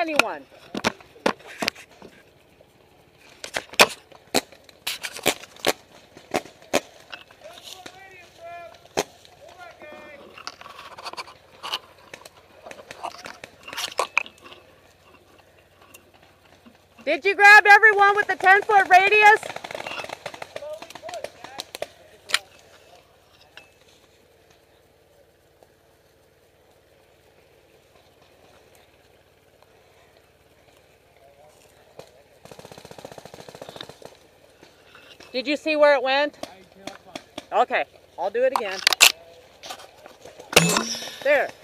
anyone. Did you grab everyone with the 10-foot radius? Did you see where it went? Okay, I'll do it again. There.